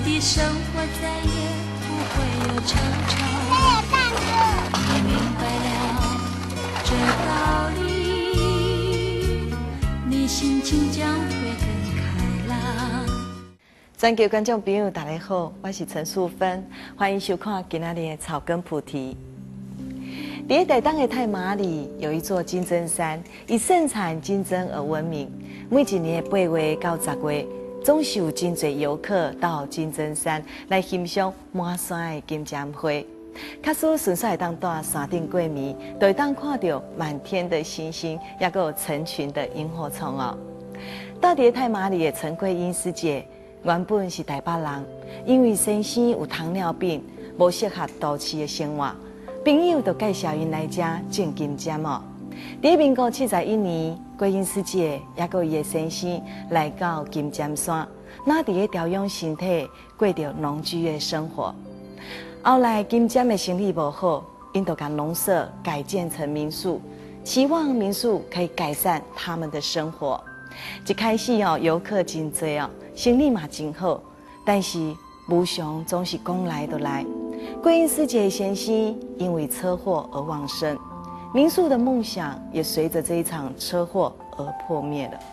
的生活再也不会有惆怅。你明白了这道理，你心情将会更开朗。 全球观众朋友，大家好，我是陈淑芬，欢迎收看今仔日的草根菩提。在台东的太麻里有一座金针山，以盛产金针而闻名。每一年的8月到10月，总是有真侪游客到金针山来欣赏满山的金针花。假使顺势当在山顶过暝，就会当看到满天的星星，也有成群的萤火虫哦。到底太麻里的陈桂英师姐，原本是台北人，因为先生有糖尿病，无适合都市的生活。朋友就介绍因来遮种金针哦。在民国71年，桂英师姐也佮伊的先生来到金针山，那伫咧调养身体，过着农居的生活。后来金针的生意无好，因就将农舍改建成民宿，期望民宿可以改善他们的生活。一开始哦，游客真多哦，生意嘛真好，但是无常总是讲来就来。桂英师姐先生因为车祸而往生，民宿的梦想也随着这一场车祸而破灭了。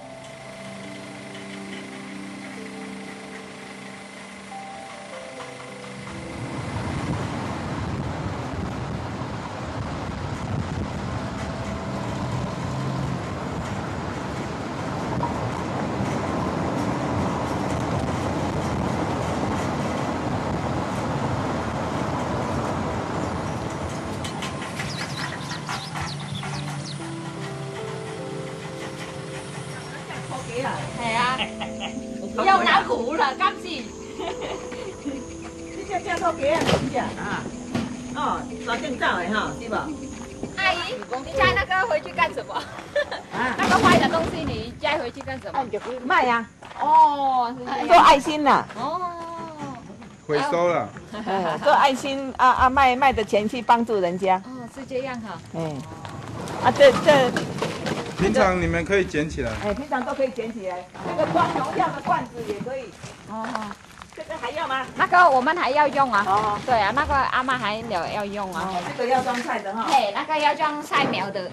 系啊，又拿苦了，今次。 你只土鸡啊，真正啊？哦，抓正走的哈，是不？ 阿姨，你摘那个回去干什么？ 啊， 那个坏的东西你摘回去干什么？ 卖呀， 哦，是这样。 做爱心啦， 哦， 回收了。 做爱心卖的钱去帮助人家。 哦，是这样哈。 这。 平常你们可以捡起来。 平常都可以捡起来。那个装农药的罐子也可以。哦，这个还要吗？ 那个我们还要用啊。 哦， 对啊，那个阿妈还要用啊。 哦，这个要装菜的哈。 嘿，那个要装菜苗的。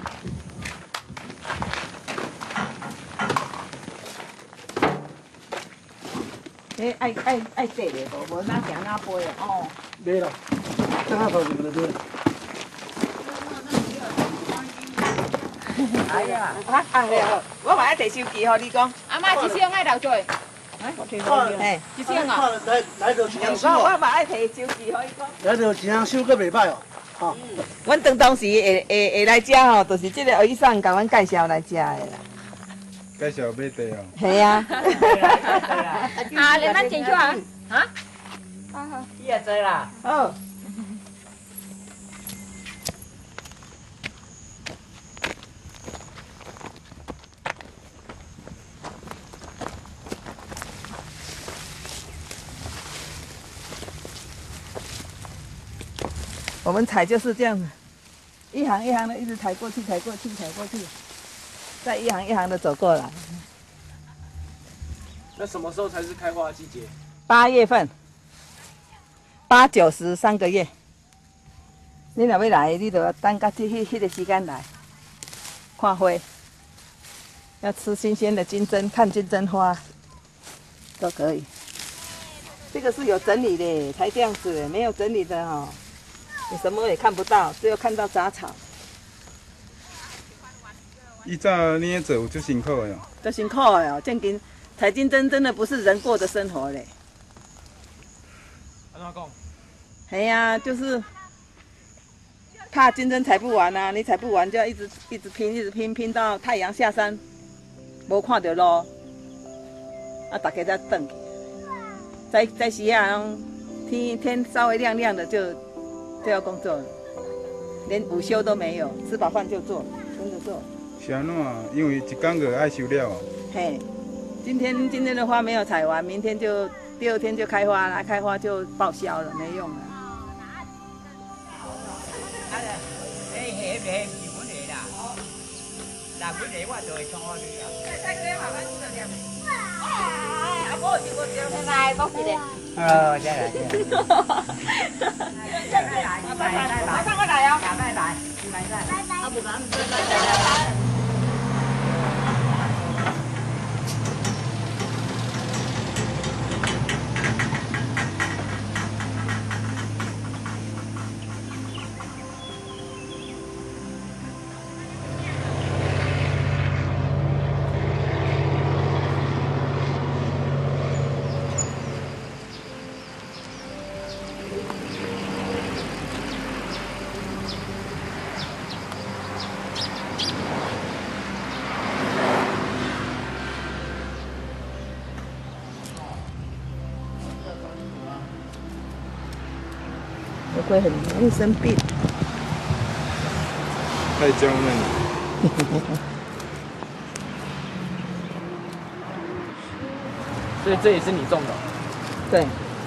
爱洗的，无哪行哪飞的哦。 对了，这个头就不对了。 哎呀，我嘛爱摕手机，互你讲。 阿妈一箱爱留做。 嘿， 一箱啊。 来到钱收我嘛爱摕手机，互你讲。 来到钱收个袂歹哦。哦， 阮当时会来遮吼，就是这个医生甲阮介绍来遮的啦。 介绍买地哦。 系啊。 啊，你们进去啊？啊？好。 你也知啦。好。我们采就是这样子，一行一行的一直采过去，采过去，采过去，再一行一行的走过来。 那什么时候才是开花季节 ？8月份，8、9、10 3个月。你若要来，你就要等到迄个时间来看花，要吃新鲜的金针，看金针花都可以。这个是有整理的，才这样子的，没有整理的哈。你什么也看不到，只有看到杂草。 依照你做有足辛苦的哦。 足辛苦的哦，正经采金针真的不是人过的生活嘞。 安怎讲？ 嘿呀，就是怕金针采不完啊，你采不完就要一直拼，一直拼，拼到太阳下山，无看到路，大家才转去。在时啊，天稍微亮亮的就要工作了，连午休都没有，吃饱饭就做，真的做。 是安怎？因为一天就爱收了哦。 嘿，今天的花没有采完，明天就第2天就开花了，开花就报销了，没用了。 来，多几点？ 哦，再来， 马上过来哦。拜拜。 会很容易生病。 太娇嫩了。 所以这也是你种的？ 对，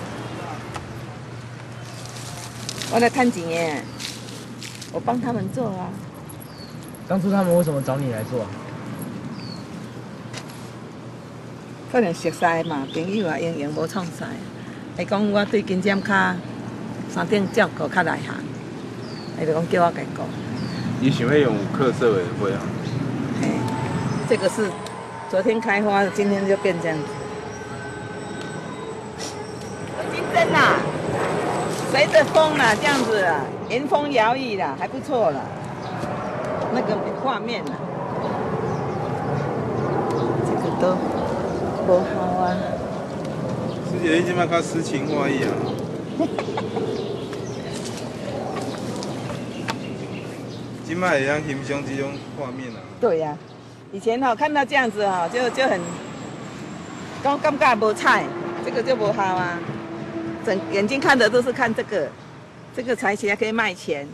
我来看景耶，我帮他们做啊。 当初他们为什么找你来做啊？ 可能熟悉嘛，朋友啊，用无创啥，伊讲我对金针卡山顶照顾较内行，伊就讲叫我家顾。 你想要用客色的花啊？ 嘿，这个是昨天开花，今天就变这样子。金针呐，随着风啦，这样子啦，迎风摇曳啦，还不错啦。那个画面啦，这个都不好啊。 师姐，你即摆较诗情画意啊？即摆会晓欣赏这种画面啊？ 对呀、以前看到这样子就很，感觉无彩，这个就不好啊。眼睛看的都是看这个，这个采起来可以卖钱。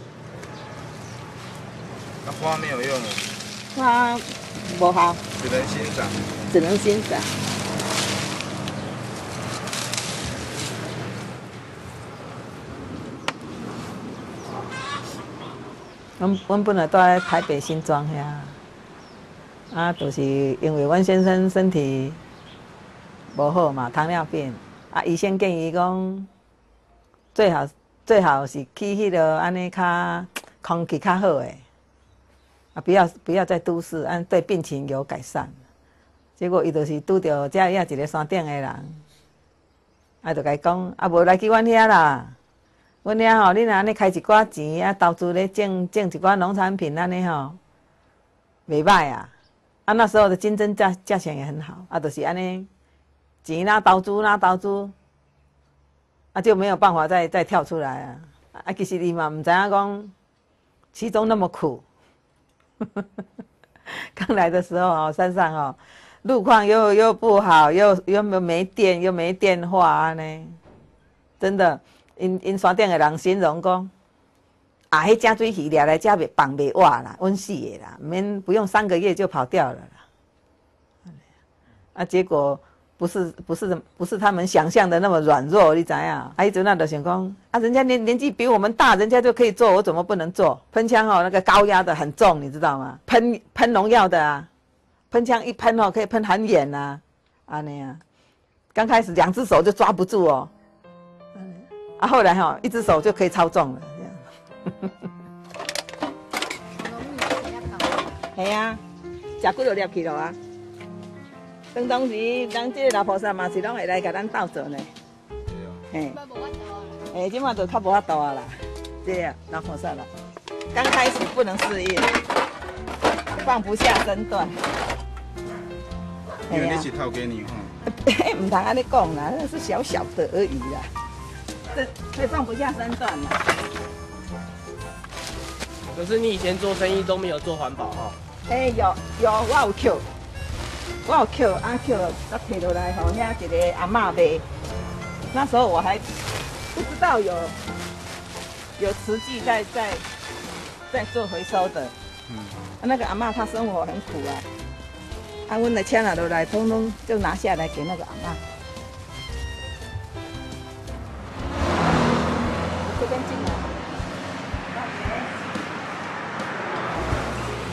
啊，花没有用哦， 花不好， 只能欣赏。 只能欣赏。阮本来住在台北新庄遐，就是因为阮先生身体无好嘛，糖尿病，医生建议讲，最好是去迄个安尼较空气较好诶，不要在都市，对病情有改善。结果伊就是拄着遮一个山顶诶人，就甲伊讲，无来去阮遐啦。阮遐你若安尼开一寡钱，投资咧种一寡农产品安尼袂歹啊。那时候的金针价钱也很好，就是安尼，钱哪投资，就没有办法再跳出来啊。其实你嘛唔知影讲，其中那么苦。刚来的时候山上路况又不好，又没电，又没电话安尼，真的。因山顶的人形容讲，迄正水鱼掠来遮放袂活啦，温死的啦，不用3个月就跑掉了啦。结果不是他们想象的那么软弱，你知影？迄阵就想讲，人家年纪比我们大，人家就可以做，我怎么不能做？喷枪那个高压的很重，你知道吗？喷农药的啊，喷枪一喷可以喷很远啊，安尼啊。刚开始2只手就抓不住哦。后来1只手就可以操纵了，这样。系啊，食几多粒去了啊？当时咱这个老菩萨嘛是拢会来甲咱斗做呢。嘿，即马就较无法度啊啦，这个老菩萨啦，刚开始不能适应，放不下身段。 因为你是头家娘唔通安尼讲啦，那是小小的而已啦。这放不下身段了。 可是你以前做生意都没有做环保有，我有捡，捡了，再摕落来遐一个阿嬷卖。那时候我还不知道有慈济在做回收的。那个阿嬷她生活很苦啊，阮的车拿落来，通通就拿下来给那个阿嬷。这边进来。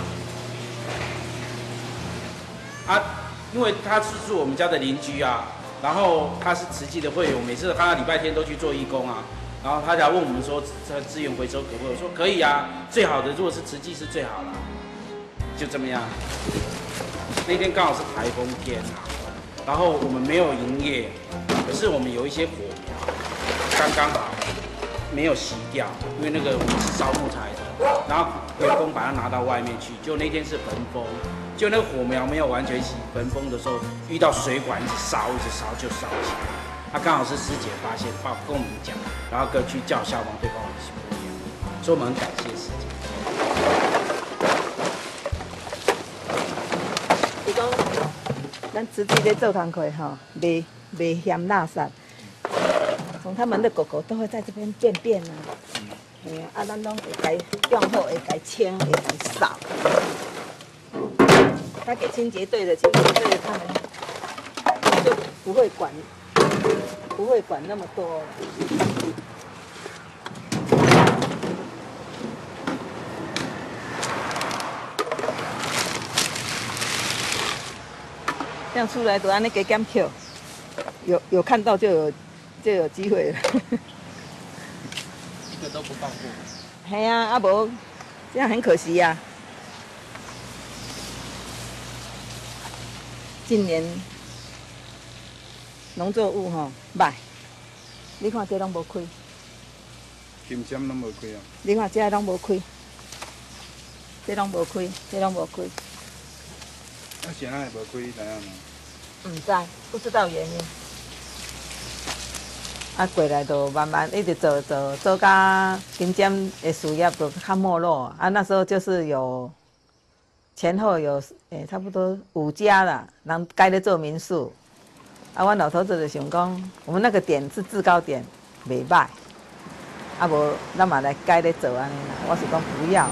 因为他是我们家的邻居啊， 然后他是慈济的会员，每次他礼拜天都去做义工啊。然后他才问我们说，这资源回收可不可以？我说可以啊，最好的如果是慈济是最好啦。就这么样。那天刚好是台风天啊，然后我们没有营业，可是我们有一些火苗，刚刚好没有熄掉，因为那个我们是烧木材的，然后员工把它拿到外面去，就那天是焚风，就那个火苗没有完全熄，焚风的时候遇到水管一直烧就烧起来。他刚好是师姐发现，跟我们讲，然后跟去叫消防队帮我们熄火，所以我们很感谢师姐。 是讲，咱自己在做工课哈，没嫌垃圾，从他们的狗狗都会在这边便便啊，咱拢会该用好，会该清，会该扫。他给清洁队的，他们就不会管那么多。这样出来都按那个减扣，有看到就有机会了。 一个都不放过。 系啊，啊无这样很可惜呀、今年农作物吼歹，你看这拢无开， 金针拢无开啊。 你看这拢无开，这拢无开，这拢无开。 啊，谁那会无开？知影吗？ 不知道原因。啊，过来就慢慢一直做到金针的事业就较没落。啊，那时候就是有前后有差不多5家啦，人该咧做民宿。啊，我老头子就想讲，我们那个点是制高点，袂歹。啊无，咱嘛来该咧做安尼啦。我是讲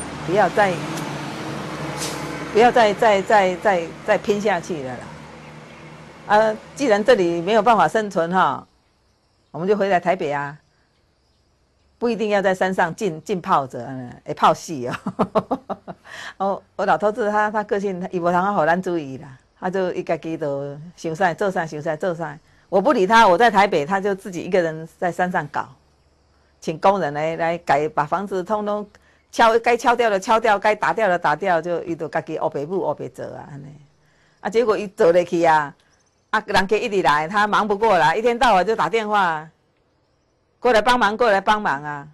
不要再拼下去了啦。啊，既然这里没有办法生存哈，我们就回来台北啊。不一定要在山上浸泡着，会泡死哦。我老头子他个性，伊无通好咱注意啦，他就伊家己就想啥做啥，想啥做啥。我不理他，我在台北，他就自己一个人在山上搞，请工人来改，把房子通通该敲掉的敲掉，该打掉的打掉，就伊就家己黑白母黑白做啊安尼。啊，结果伊做落去啊，人家一直来，他忙不过来，一天到晚就打电话过来帮忙啊。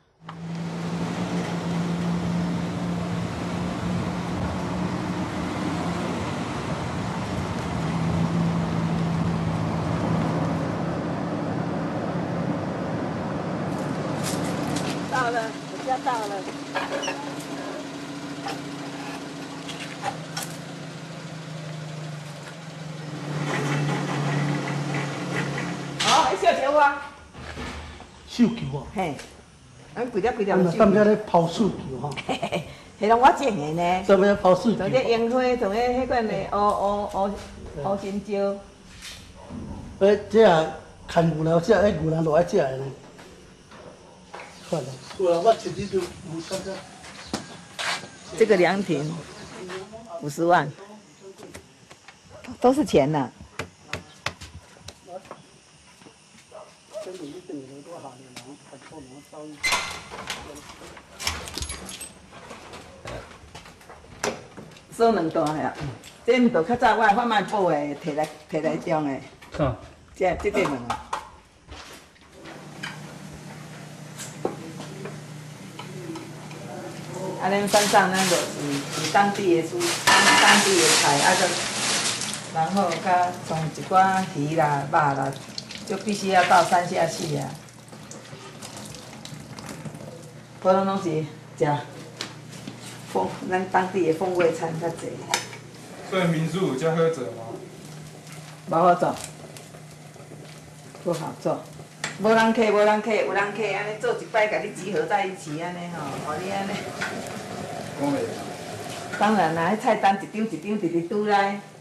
到了，我家到了。好，还小球啊？ 绣球啊？ 嘿，咱规条咱们咧抛绣球哈。 嘿嘿，迄拢我种的呢。 咱们咧抛绣球。 从这樱花，从迄款的乌新椒。 这啊，看牛肉食，牛肉落爱食的呢。算了，我自己就无参加。 这个凉亭50万，都是钱呐。收2段呀，这毋着较早我贩卖部的摕来种的。 啊。 这两个。啊，咱山上咱就是当地的当地的菜，啊个，然后甲从一寡鱼啦、肉啦，就必须要到山下去啊。普通拢是食咱当地的风味餐较济。 所以民宿有遮好做吗？ 无好做，不好做。无人客，有人客，安尼做一摆，甲你集合在一起，安尼吼，互你安尼。 讲袂。 当然啦，迄菜单一张一张直直拄来。